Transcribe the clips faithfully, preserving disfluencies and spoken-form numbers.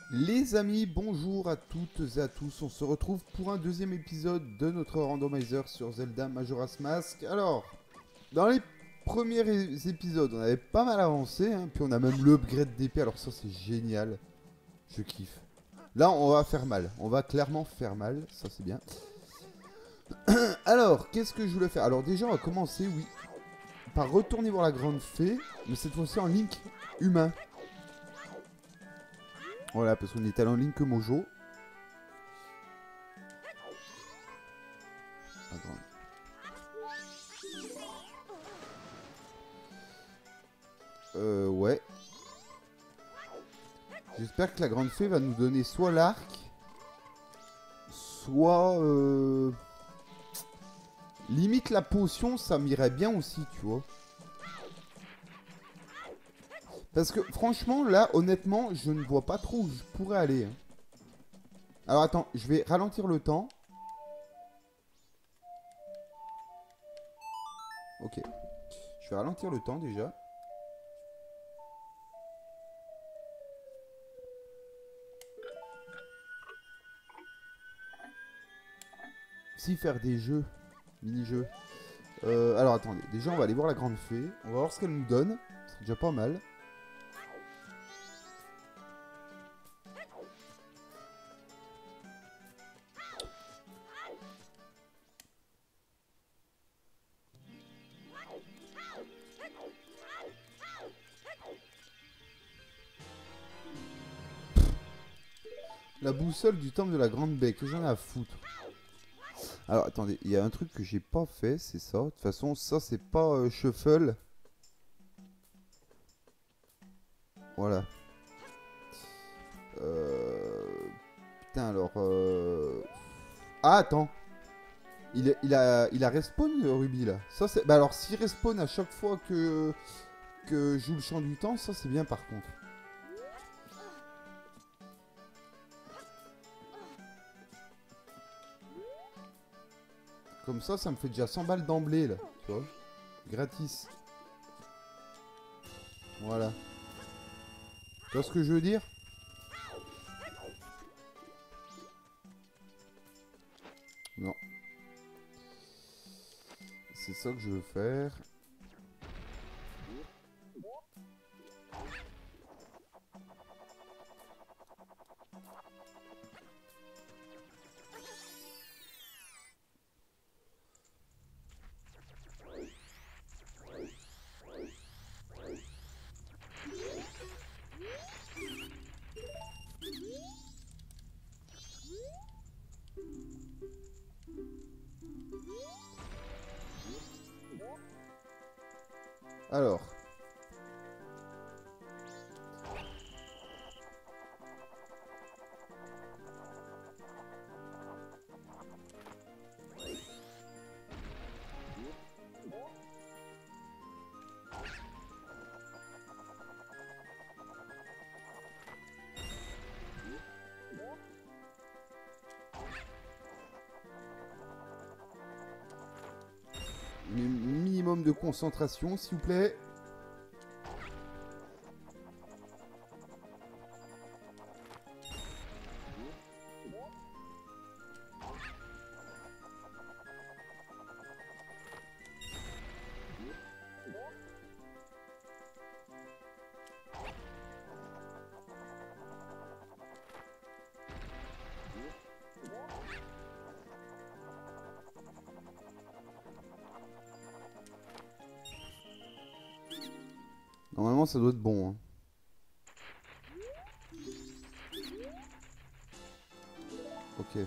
Les amis, bonjour à toutes et à tous. On se retrouve pour un deuxième épisode de notre randomizer sur Zelda Majora's Mask. Alors, dans les premiers é- épisodes, on avait pas mal avancé, hein, puis on a même l'upgrade d'épée. Alors ça, c'est génial. Je kiffe. Là, on va faire mal. On va clairement faire mal. Ça, c'est bien. Alors, qu'est-ce que je voulais faire? Alors déjà, on va commencer, oui, par retourner voir la grande fée, mais cette fois-ci en Link humain. Voilà, parce qu'on est allé en Link Mojo. Attends. Euh, ouais. J'espère que la grande fée va nous donner soit l'arc, soit... Euh... Limite la potion, ça m'irait bien aussi, tu vois. Parce que franchement, là, honnêtement, je ne vois pas trop où je pourrais aller. Hein. Alors attends, je vais ralentir le temps. Ok. Je vais ralentir le temps déjà. Si faire des jeux, mini-jeux. Euh, alors attendez, déjà on va aller voir la grande fée. On va voir ce qu'elle nous donne. C'est déjà pas mal. La boussole du temple de la grande baie, que j'en ai à foutre. Alors attendez, il y a un truc que j'ai pas fait, c'est ça. De toute façon, ça c'est pas euh, shuffle. Voilà. Euh... Putain alors... Euh... Ah attends. Il, est- il a, il a respawn le Ruby là. Ça c'est... Bah alors s'il respawn à chaque fois que, que je joue le champ du temps, ça c'est bien par contre. Comme ça, ça me fait déjà cent balles d'emblée là. Tu vois. Gratis. Voilà. Tu vois ce que je veux dire? Non. C'est ça que je veux faire. Alors. Mi- Minimum de concentration, s'il vous plaît. Normalement, ça doit être bon. Hein. Ok.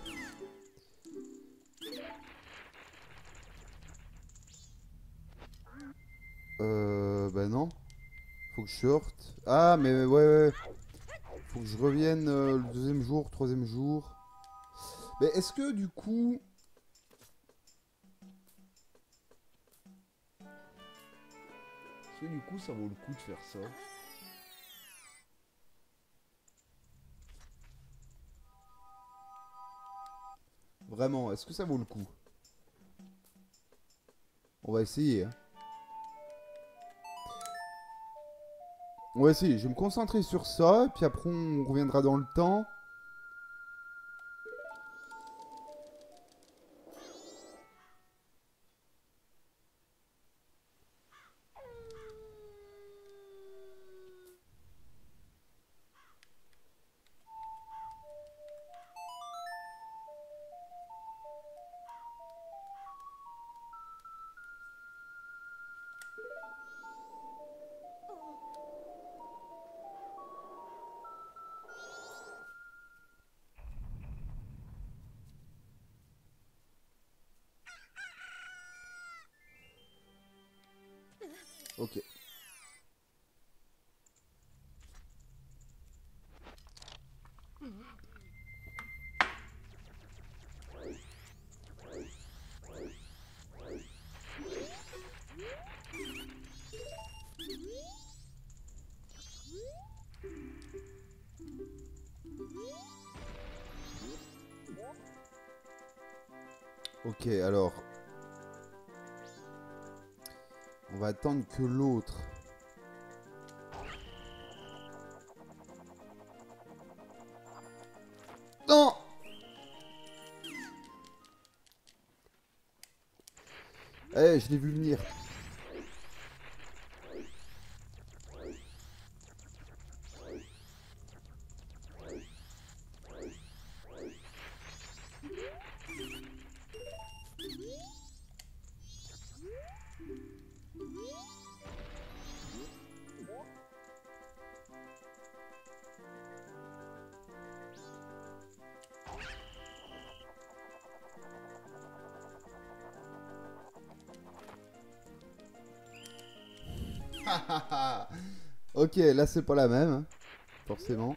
Euh... Bah non. Faut que je sorte. Ah, mais ouais, ouais. Faut que je revienne euh, le deuxième jour, troisième jour. Mais est-ce que du coup... Est-ce que du coup, ça vaut le coup de faire ça? Vraiment, est-ce que ça vaut le coup? On va essayer. Hein. Ouais, si, je vais me concentrer sur ça, et puis après on reviendra dans le temps. Ok. Ok, alors... On va attendre que l'autre... Non! Eh, je l'ai vu venir. Ok, là c'est pas la même, hein, forcément.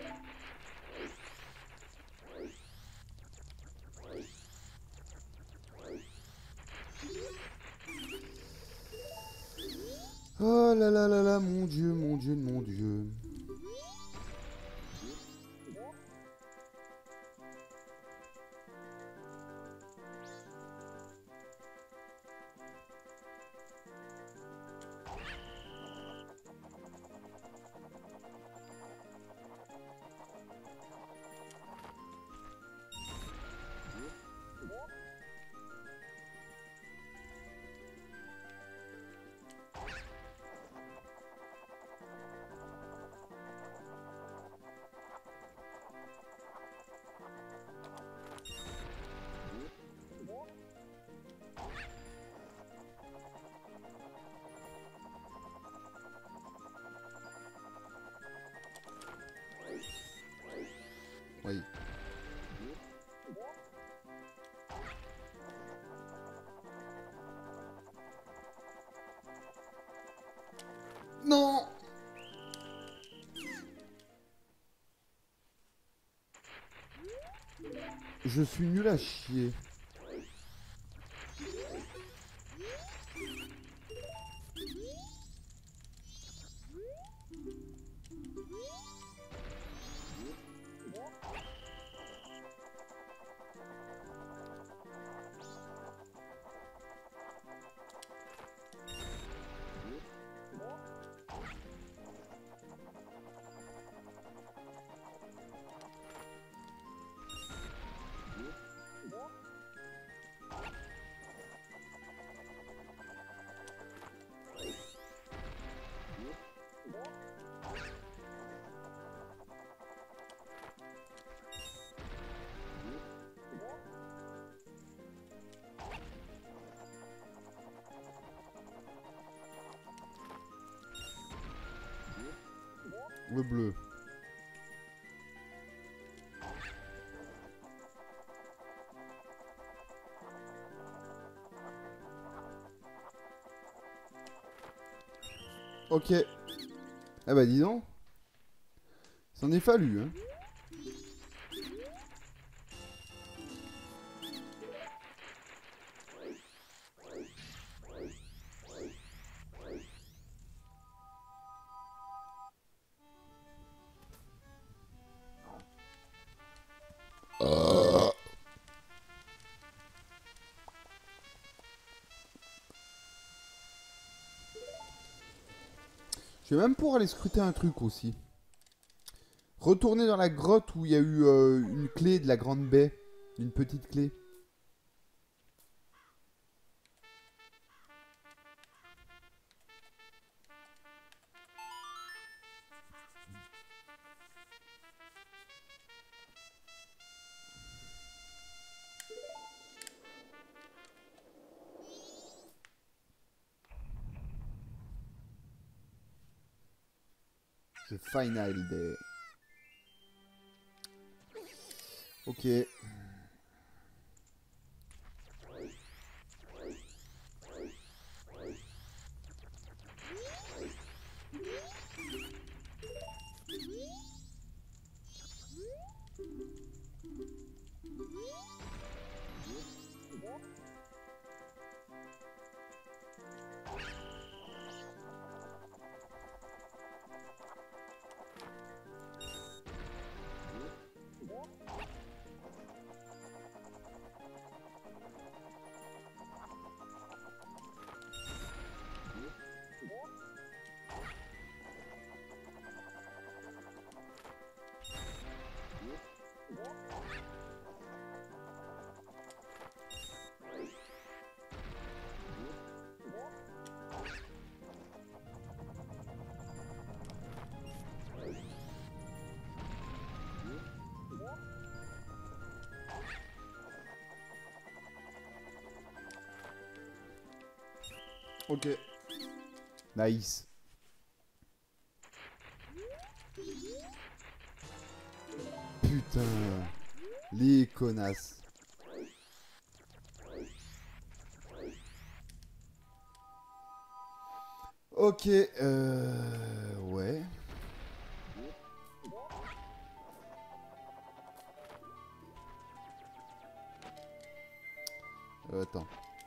Oh là là là là, mon dieu, mon dieu, mon dieu. Oui. Non! Je suis nul à chier. Le bleu. Ok. Ah bah dis donc. C'en est fallu, hein. Je vais même pour aller scruter un truc aussi. Retourner dans la grotte où il y a eu euh, une clé de la grande baie. Une petite clé. The final day. Ok. Ok. Nice. Putain. Les connasses. Ok. Euh... Ouais. Euh, attends.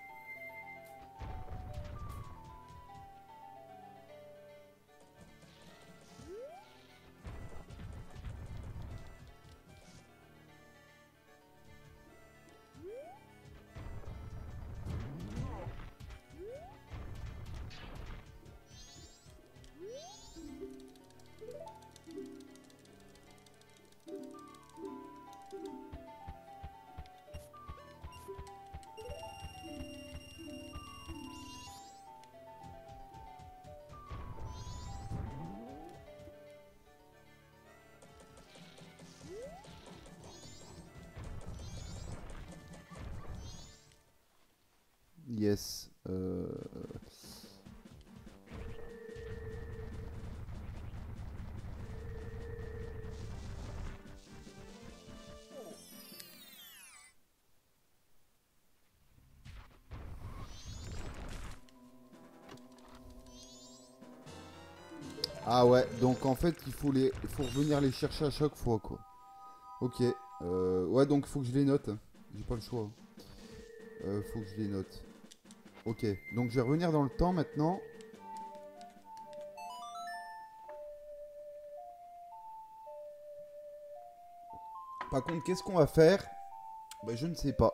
Yes. Euh... Ah ouais, donc en fait il faut les, il faut revenir les chercher à chaque fois quoi. Ok. Euh... Ouais, donc il faut que je les note. J'ai pas le choix. Euh, faut que je les note. Ok, donc je vais revenir dans le temps maintenant. Par contre, qu'est-ce qu'on va faire? Bah, je ne sais pas.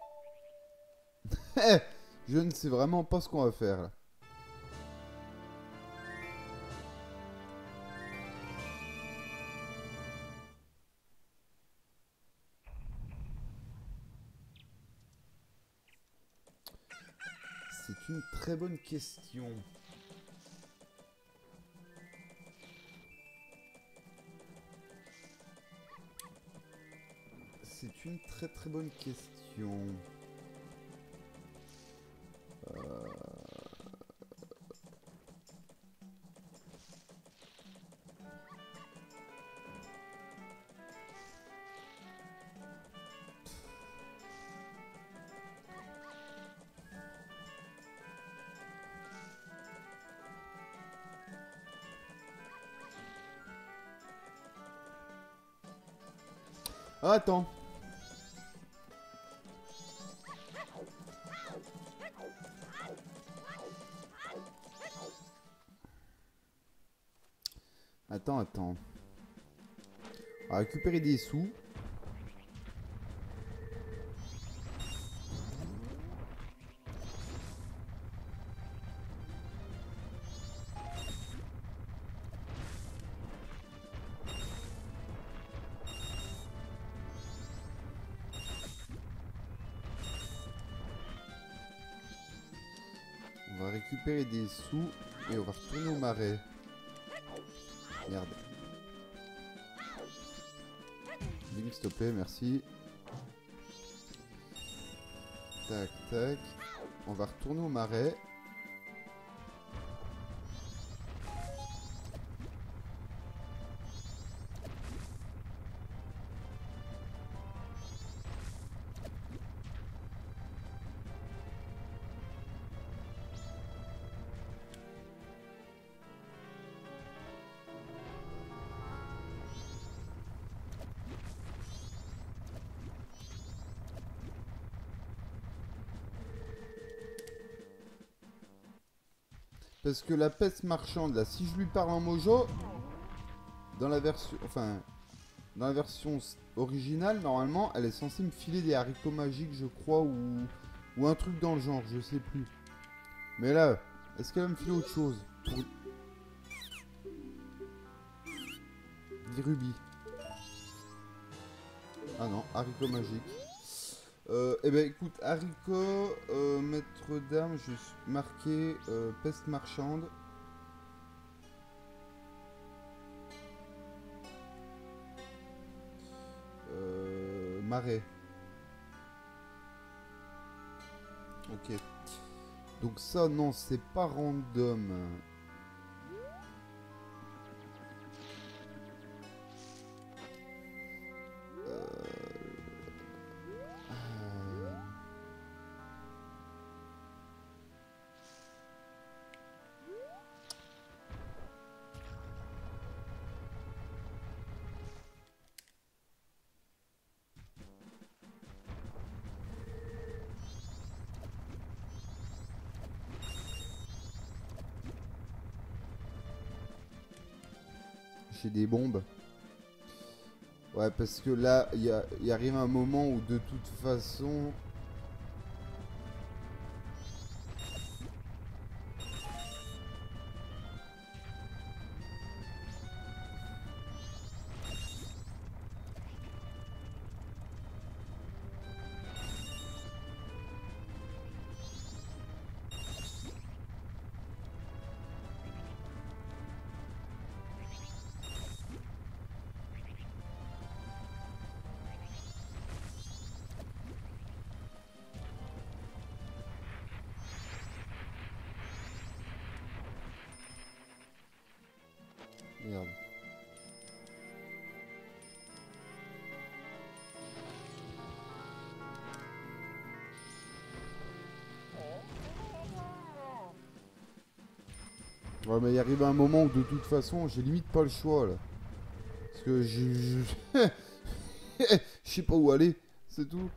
Je ne sais vraiment pas ce qu'on va faire là. C'est une très bonne question. C'est une très très bonne question. Euh... Ah, attends. Attends, attends. On va récupérer des sous. récupérer des sous et on va retourner au marais. Merde. Link, s'il te plaît, merci. Tac, tac. On va retourner au marais. Parce que la peste marchande, là, si je lui parle en mojo, dans la version, enfin, dans la version originale, normalement, elle est censée me filer des haricots magiques, je crois, ou, ou un truc dans le genre, je sais plus. Mais là, est-ce qu'elle va me filer autre chose pour... Des rubis. Ah non, haricots magiques. Euh, eh ben écoute, haricot, euh, maître d'armes, je suis marqué euh, peste marchande. Euh, marais. Ok. Donc ça, non, c'est pas random. J'ai des bombes. Ouais, parce que là, il y, y arrive un moment où de toute façon... Merde. Ouais, mais il arrive un moment où de toute façon, j'ai limite pas le choix là. Parce que je... Je je sais pas où aller, c'est tout.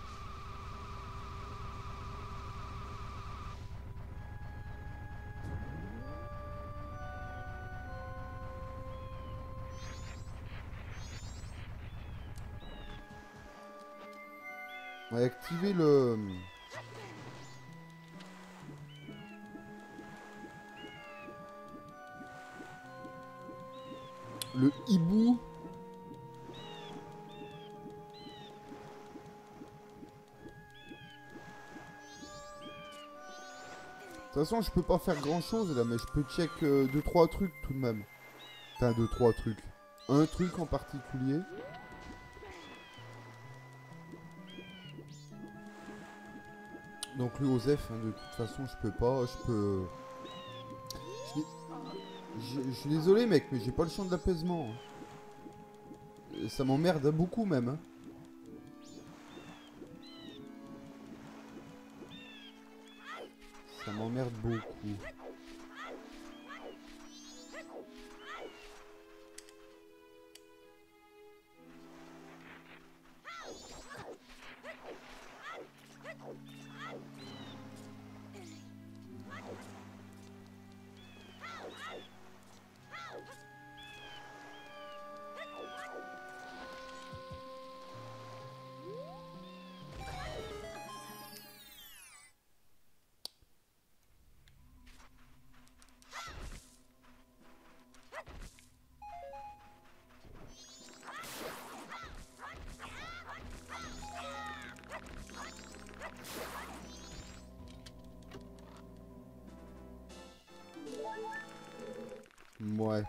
On va activer le... Le hibou. De toute façon, je peux pas faire grand chose là, mais je peux check deux euh, trois trucs tout de même. Enfin, deux trois trucs. Un truc en particulier. Donc le Osef, hein, de toute façon, je peux pas. Je peux... Je, je, je suis désolé, mec, mais j'ai pas le champ de l'apaisement. Ça m'emmerde beaucoup même. Hein. Ça m'emmerde beaucoup. Ouais.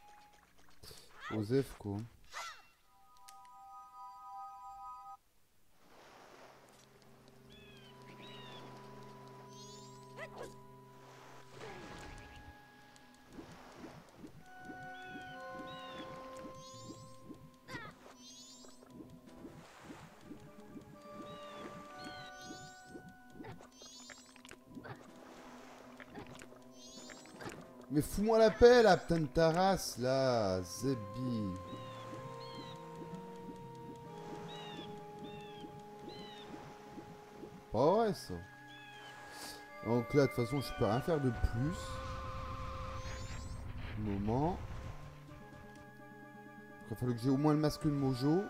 Osef quoi. Mais fous-moi la paix là, putain de ta race là, Zebi. Pas vrai ça. Donc là de toute façon je peux rien faire de plus. Moment. Il va falloir que j'ai au moins le masque de Mojo.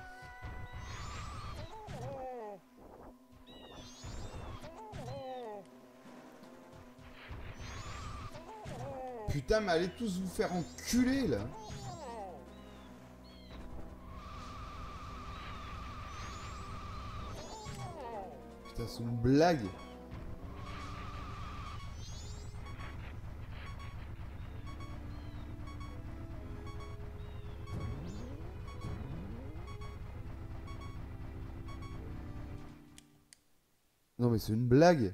Putain mais allez tous vous faire enculer là. Putain c'est une blague. Non mais c'est une blague.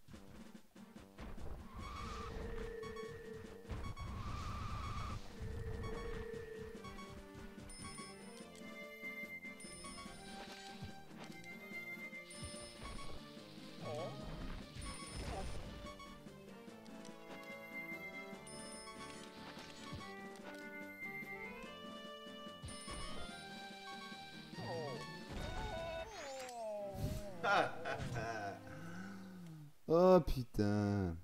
Oh putain.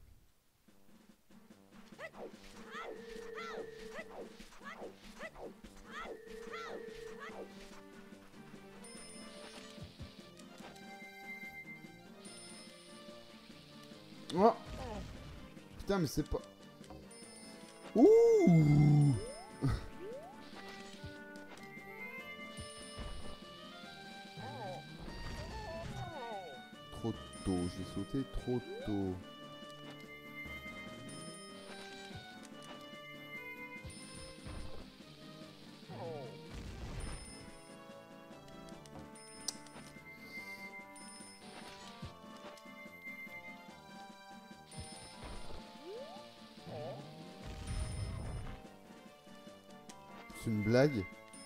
Oh. Putain mais c'est pas... Ouh. Trop tôt, j'ai sauté trop tôt. C'est une blague.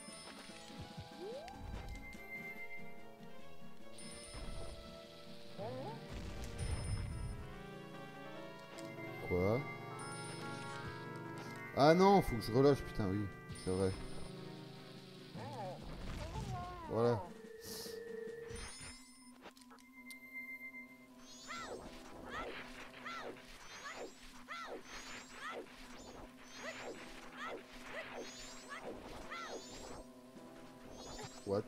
Quoi? Ah non, faut que je relâche, putain, oui, c'est vrai. Voilà. What?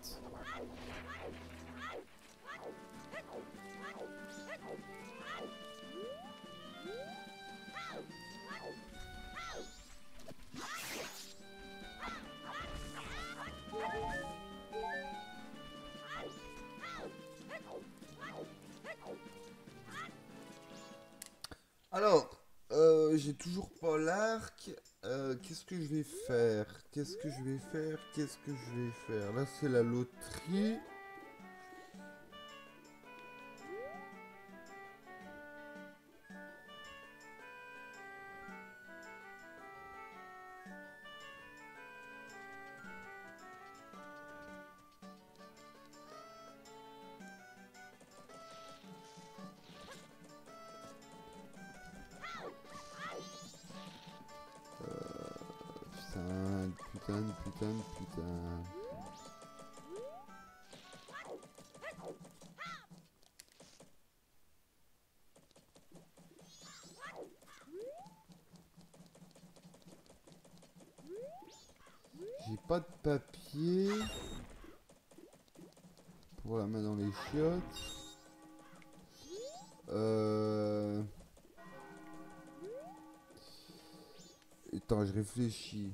Alors, euh, j'ai toujours pas l'arc. Euh, Qu'est-ce que je vais faire? Qu'est-ce que je vais faire? Qu'est-ce que je vais faire? Là, c'est la loterie. Putain, putain, putain, putain. J'ai pas de papier pour la mettre dans les chiottes. Euh... Attends, je réfléchis.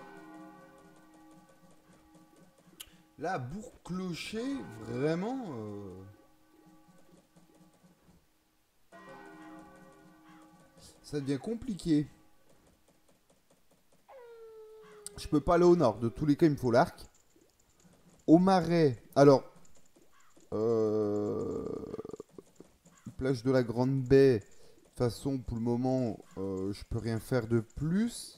Là, Bourg-Clocher, vraiment... Euh... Ça devient compliqué. Je peux pas aller au nord. De tous les cas, il me faut l'arc. Au marais. Alors. Euh... Plage de la Grande Baie. De toute façon, pour le moment, euh, je peux rien faire de plus.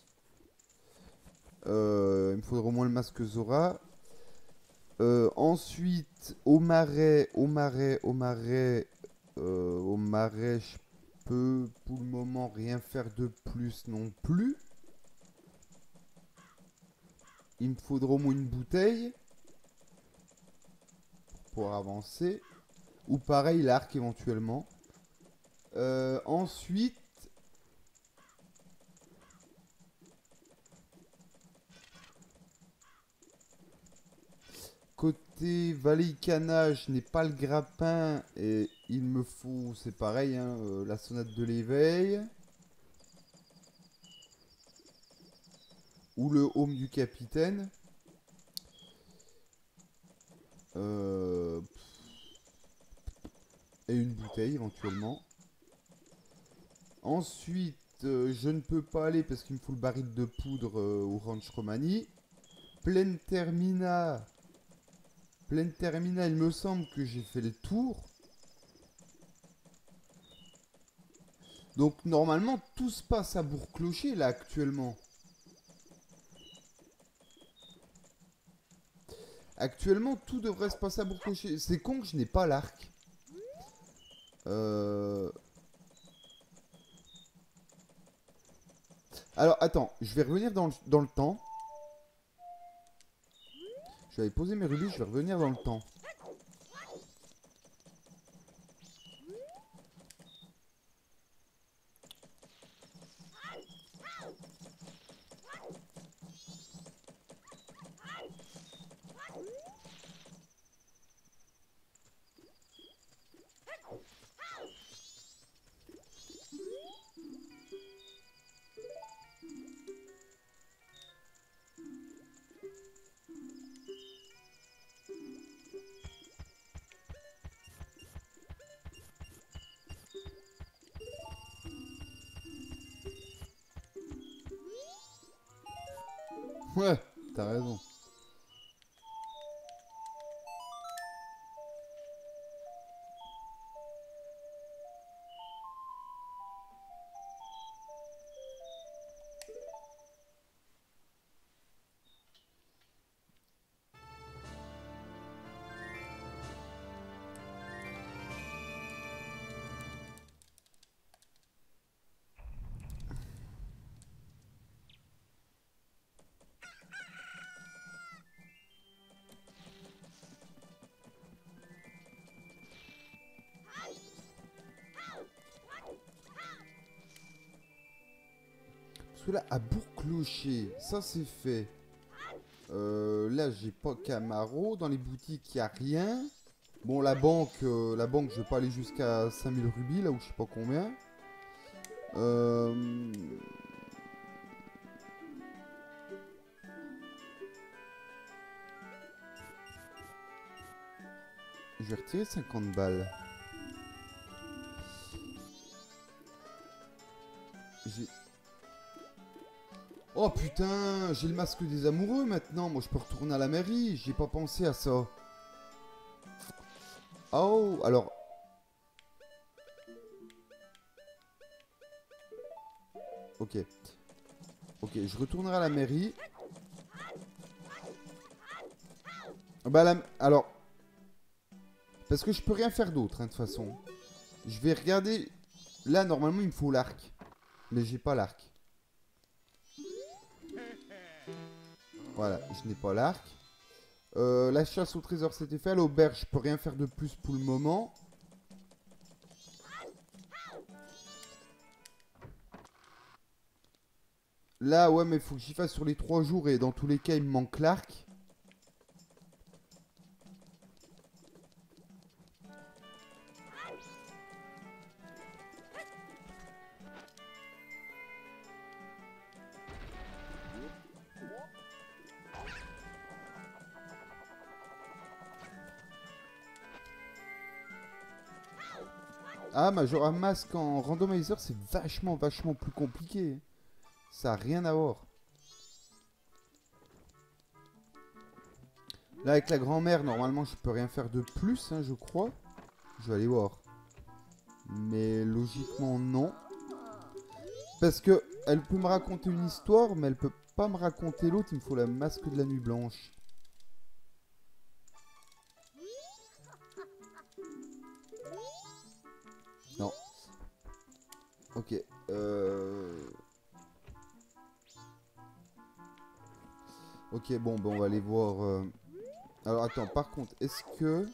Euh, il me faudra au moins le masque Zora. Euh, ensuite, au marais, au marais, au marais, euh, au marais, je peux pour le moment rien faire de plus non plus. Il me faudra au moins une bouteille pour avancer. Ou pareil, l'arc éventuellement. Euh, ensuite, côté Valicana, je n'ai pas le grappin et il me faut, c'est pareil, hein, euh, la sonate de l'éveil. Ou le home du capitaine. Euh, et une bouteille éventuellement. Ensuite, euh, je ne peux pas aller parce qu'il me faut le baril de poudre euh, au Ranch Romani. Pleine Termina. Pleine Termina, il me semble que j'ai fait le tour. Donc normalement, tout se passe à Bourg-Clocher là actuellement. Actuellement, tout devrait se passer à Bourg-Clocher. C'est con que je n'ai pas l'arc. Euh... Alors, attends, je vais revenir dans le, dans le temps. Je vais poser mes rubis, je vais revenir dans le temps. Ouais, t'as raison. Parce que là, à Bourg-Clocher, ça c'est fait. Euh, là, j'ai pas Camaro. Dans les boutiques, il n'y a rien. Bon, la banque, euh, la banque, je vais pas aller jusqu'à cinq mille rubis, là où je sais pas combien. Euh... Je vais retirer cinquante balles. J'ai... Oh putain, j'ai le masque des amoureux maintenant. Moi, je peux retourner à la mairie. J'ai pas pensé à ça. Oh, alors... Ok. Ok, je retournerai à la mairie. Bah, la... alors... Parce que je peux rien faire d'autre, hein, de toute façon. Je vais regarder... Là, normalement, il me faut l'arc. Mais j'ai pas l'arc. Voilà, je n'ai pas l'arc. Euh, la chasse au trésor, c'était fait. À l'auberge, je peux rien faire de plus pour le moment. Là, ouais, mais il faut que j'y fasse sur les trois jours. Et dans tous les cas, il me manque l'arc. Ah, Majora Mask en randomizer, c'est vachement, vachement plus compliqué. Ça n'a rien à voir. Là, avec la grand-mère, normalement, je peux rien faire de plus, hein, je crois. Je vais aller voir. Mais logiquement, non. Parce que elle peut me raconter une histoire, mais elle peut pas me raconter l'autre. Il me faut la masque de la nuit blanche. Non. Ok. Euh... Ok, bon, ben on va aller voir... Euh... Alors, attends, par contre, est-ce que...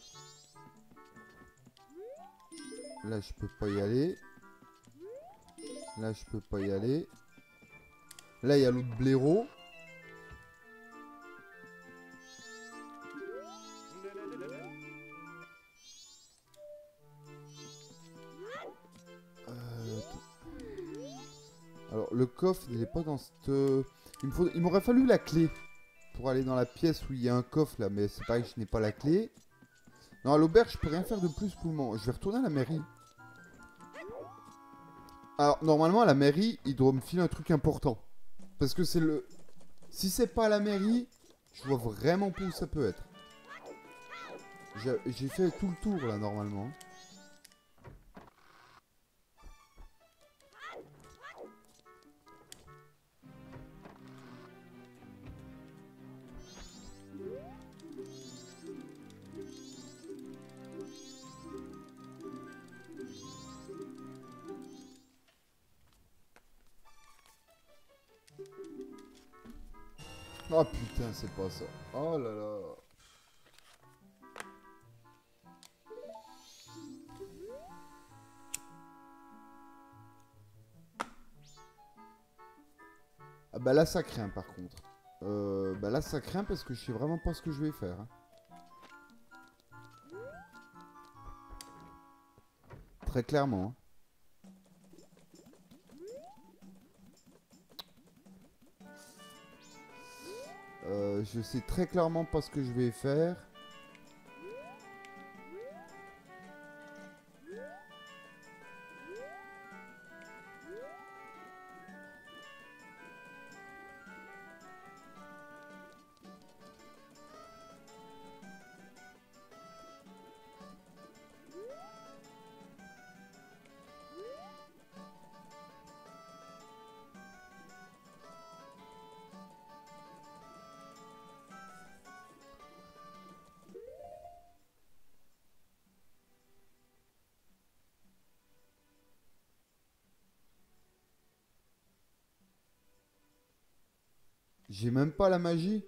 Là, je peux pas y aller. Là, je peux pas y aller. Là, il y a l'autre blaireau. Euh... Alors, le coffre, il est pas dans cette... Il me faut... il m'aurait fallu la clé pour aller dans la pièce où il y a un coffre, là. Mais c'est pareil, je n'ai pas la clé. Non, à l'auberge, je peux rien faire de plus pour le moment. Je vais retourner à la mairie. Alors, normalement, à la mairie, il doit me filer un truc important. Parce que c'est le... Si c'est pas à la mairie, je vois vraiment pas où ça peut être. J'ai fait tout le tour, là, normalement. Oh putain, c'est pas ça. Oh là là. Ah bah là ça craint par contre. Euh, bah là ça craint parce que je sais vraiment pas ce que je vais faire. Hein. Très clairement. Hein. Euh, je sais très clairement pas ce que je vais faire. J'ai même pas la magie.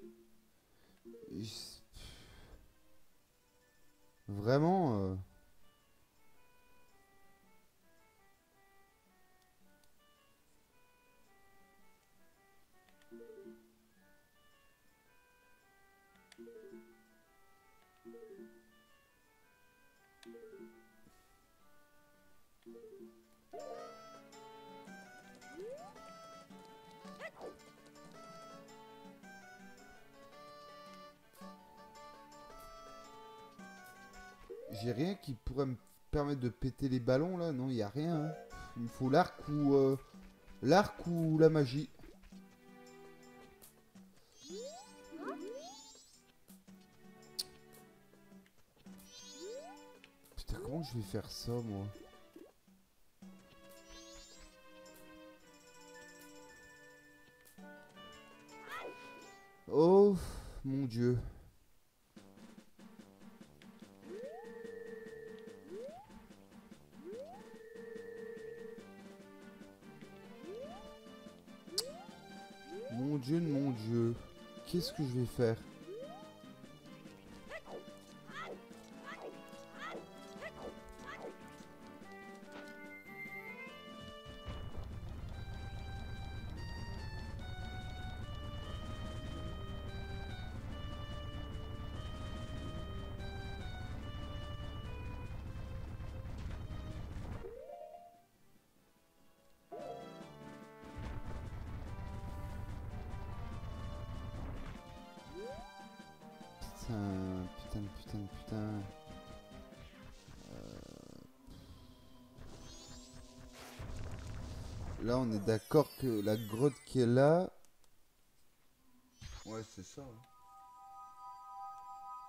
Vraiment... Euh... J'ai rien qui pourrait me permettre de péter les ballons là. Non, il n'y a rien. Hein. Il me faut l'arc ou... Euh... L'arc ou la magie. Putain, comment je vais faire ça moi? Oh mon dieu. Mon dieu, mon dieu. Qu'est-ce que je vais faire? Putain, putain, putain, putain. Euh... Là, on est d'accord que la grotte qui est là... Ouais, c'est ça. Hein.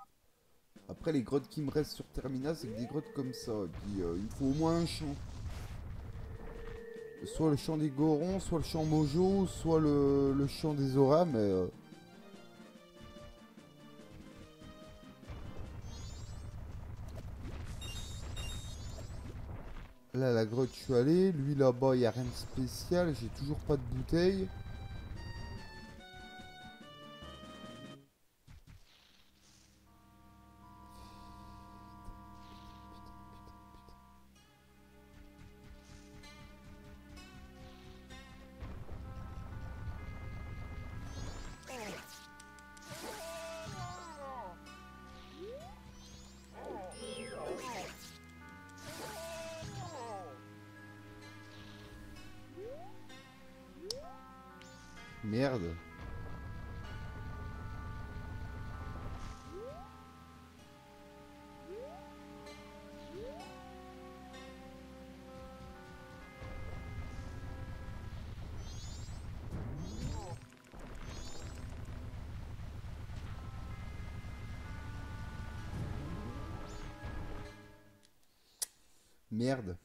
Après, les grottes qui me restent sur Termina, c'est que des grottes comme ça. Et puis, euh, il me faut au moins un champ. Soit le champ des Gorons, soit le champ Mojo, soit le, le champ des Auras, mais... Euh... Là, la grotte, je suis allé. Lui, là-bas, il n'y a rien de spécial. J'ai toujours pas de bouteille. Merde. Merde.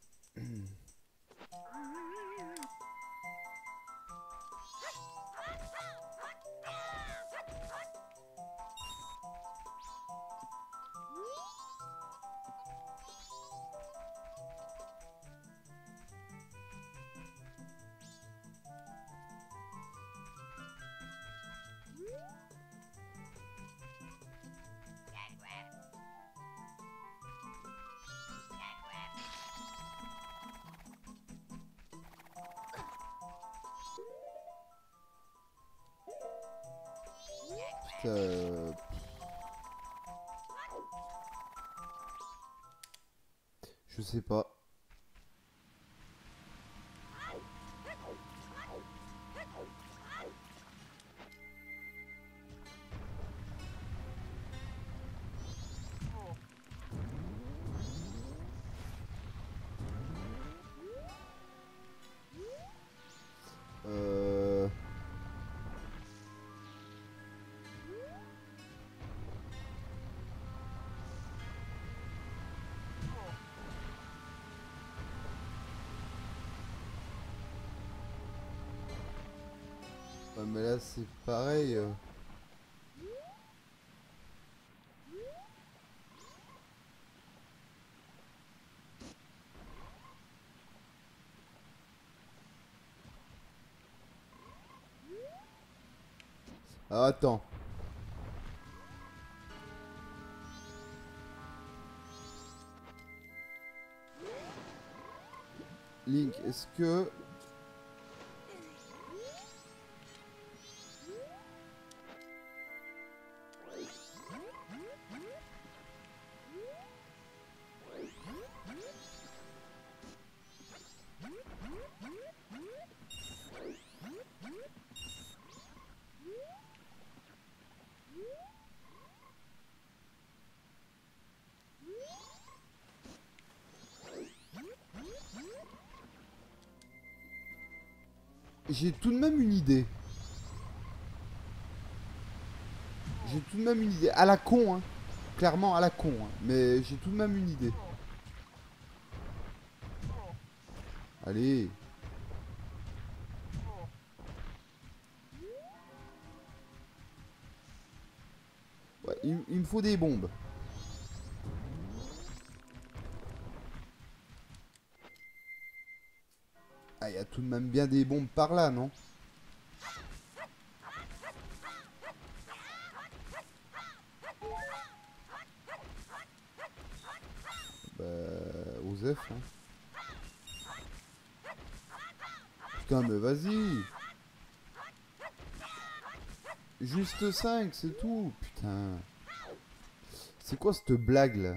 Euh... Je sais pas. Euh... Ouais, mais là c'est pareil. euh. Ah, attends. Link, est-ce que... J'ai tout de même une idée. J'ai tout de même une idée. À la con, hein. Clairement à la con, hein. Mais j'ai tout de même une idée. Allez. Ouais, il, il me faut des bombes. Ah, il y a tout de même bien des bombes par là, non? Bah... Osef, hein. Putain, mais vas-y. Juste cinq, c'est tout. Putain. C'est quoi cette blague, là?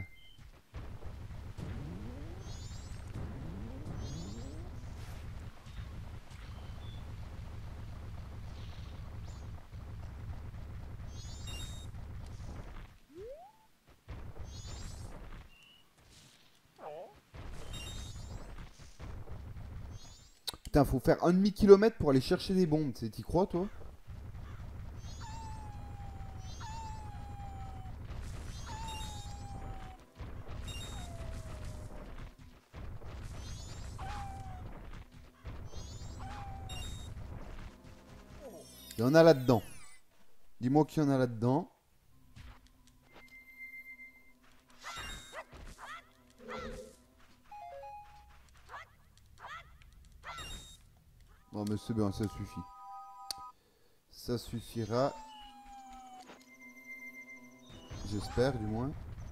Putain, faut faire un demi-kilomètre pour aller chercher des bombes. T'y crois, toi? Il y en a là-dedans. Dis-moi qu'il y en a là-dedans. Bon, mais c'est bien, ça suffit. Ça suffira. J'espère, du moins.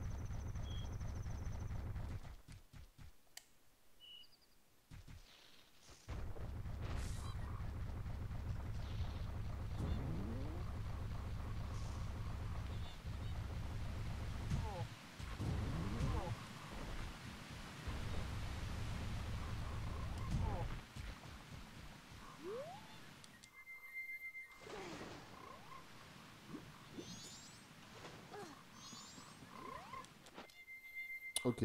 Ok.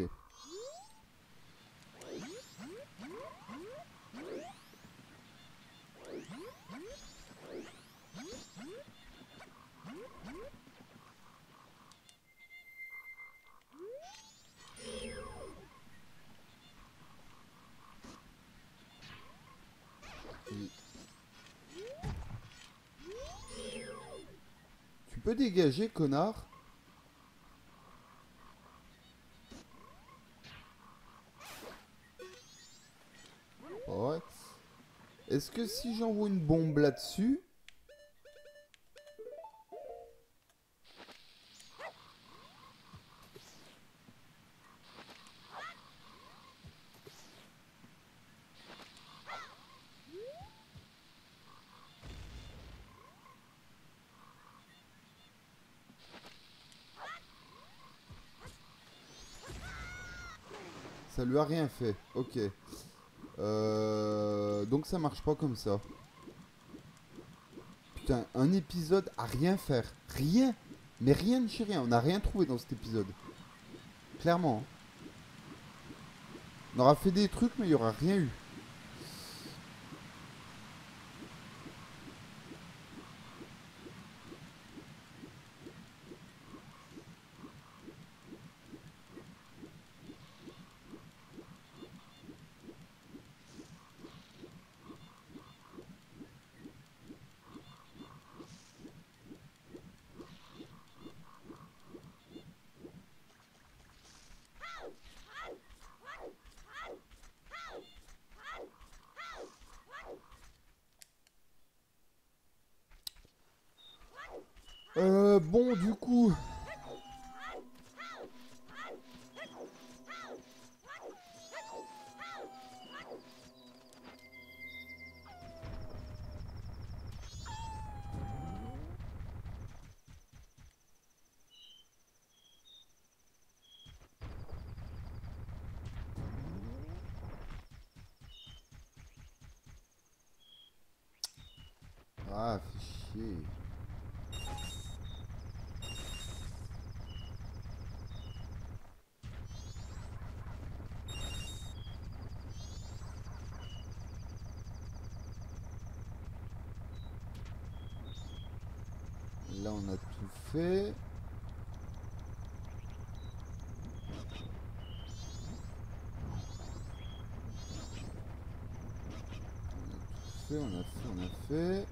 Tu peux dégager, connard? Ouais. Est-ce que si j'envoie une bombe là-dessus... Ça lui a rien fait. Ok. Euh... Donc ça marche pas comme ça. Putain, un épisode à rien faire. Rien. Mais rien de chez rien. On n'a rien trouvé dans cet épisode. Clairement. On aura fait des trucs, mais il n'y aura rien eu. Euh, bon, du coup... Ah, fait chier. Là, on a tout fait. On a tout fait, on a fait, on a fait.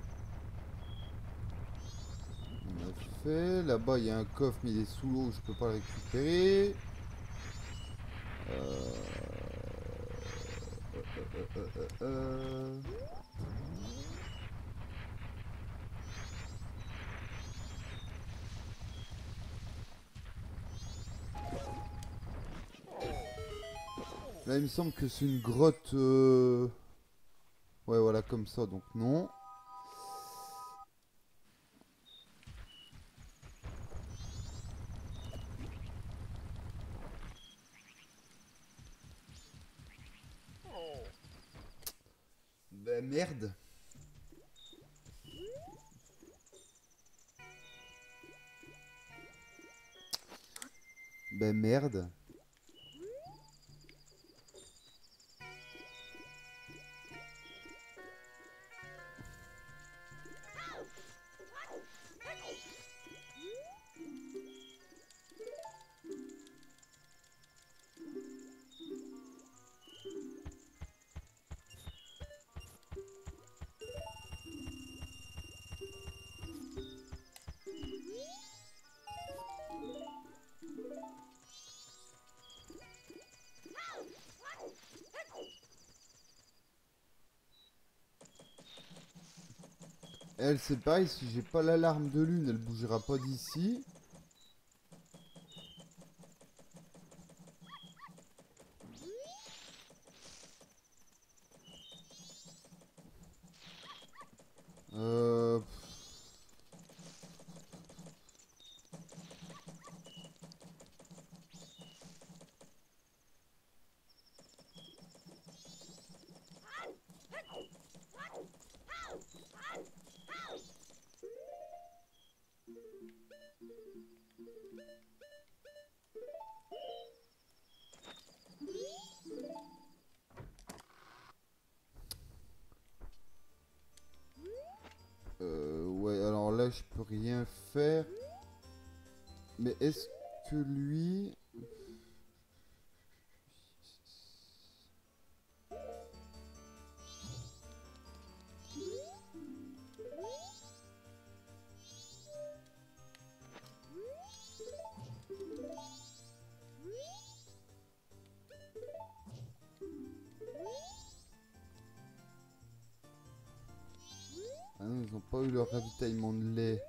On a fait. Là-bas, il y a un coffre, mais il est sous l'eau, je peux pas le récupérer. Euh... Euh, euh, euh, euh, euh. Là, il me semble que c'est une grotte... Euh... Ouais, voilà, comme ça, donc non. Ben merde. Ben merde. Elle, c'est pareil, si j'ai pas l'alarme de lune, elle bougera pas d'ici. Euh... Euh, ouais, alors là, je peux rien faire. Mais est-ce que lui... Ah non, ils ont pas eu leur ravitaillement de lait.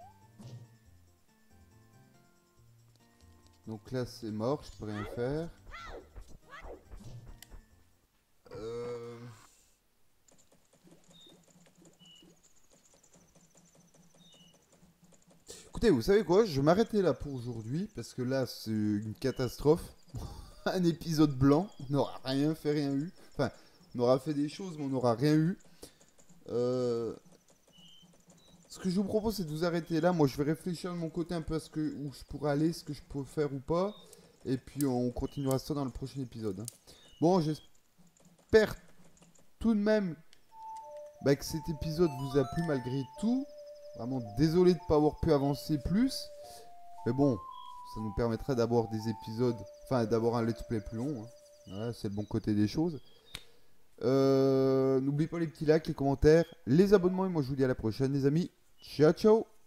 Donc là, c'est mort, je peux rien faire. Euh... Écoutez, vous savez quoi? Je vais m'arrêter là pour aujourd'hui, parce que là, c'est une catastrophe. Un épisode blanc, on n'aura rien fait, rien eu. Enfin, on aura fait des choses, mais on n'aura rien eu. Euh... Ce que je vous propose, c'est de vous arrêter là. Moi, je vais réfléchir de mon côté un peu à ce que, où je pourrais aller, ce que je peux faire ou pas. Et puis, on continuera ça dans le prochain épisode. Hein. Bon, j'espère tout de même bah, que cet épisode vous a plu malgré tout. Vraiment désolé de ne pas avoir pu avancer plus. Mais bon, ça nous permettra d'avoir des épisodes, enfin d'avoir un let's play plus long. Hein. Voilà, c'est le bon côté des choses. Euh, N'oubliez pas les petits likes, les commentaires, les abonnements. Et moi, je vous dis à la prochaine, les amis. Ciao, ciao!